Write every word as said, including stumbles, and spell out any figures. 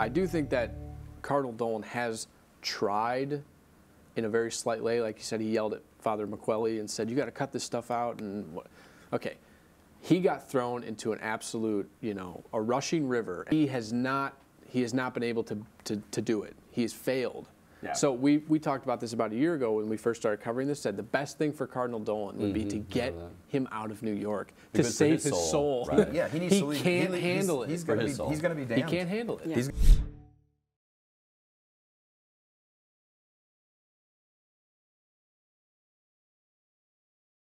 I do think that Cardinal Dolan has tried in a very slight way. Like you said, he yelled at Father McQuelly and said, you got to cut this stuff out. And what? Okay, he got thrown into an absolute, you know, a rushing river. He has not, he has not been able to, to, to do it. He has failed. Yeah. So we, we talked about this about a year ago when we first started covering this, said the best thing for Cardinal Dolan would be mm-hmm. to get him out of New York, to save his soul. soul. Right. Yeah, he needs he to leave. can't he, handle he's, it. He's going to be, he damned. can't handle it. Yeah. He's